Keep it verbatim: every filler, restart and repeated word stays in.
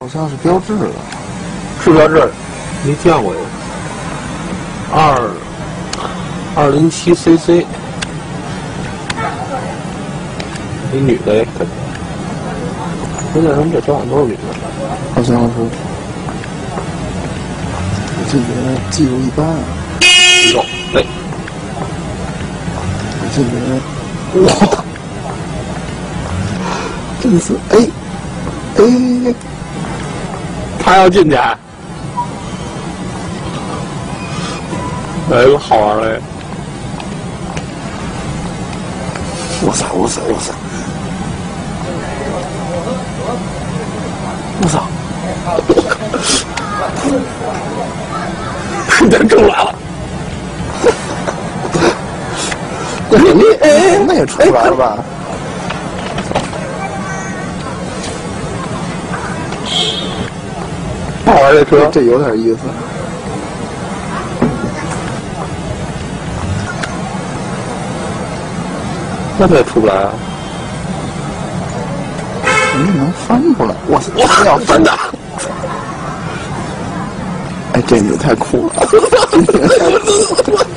好像是标志的， 是标志，没见过呀。二二零七 C C， 一女的也可以。关键他们这小碗都是女的， 好像是。我这个技术一般啊。 肉累。 我这个，哇，真是哎哎， 他要进去。哎，好玩嘞！ 哇塞哇塞哇塞！我操！ 他出来了！ 你你哎，那也出来了吧？ 好玩这车， 这有点意思。 那他也出不来啊！ 你能翻出来？我操！要翻的！ 哎，这女太酷了！这女太酷了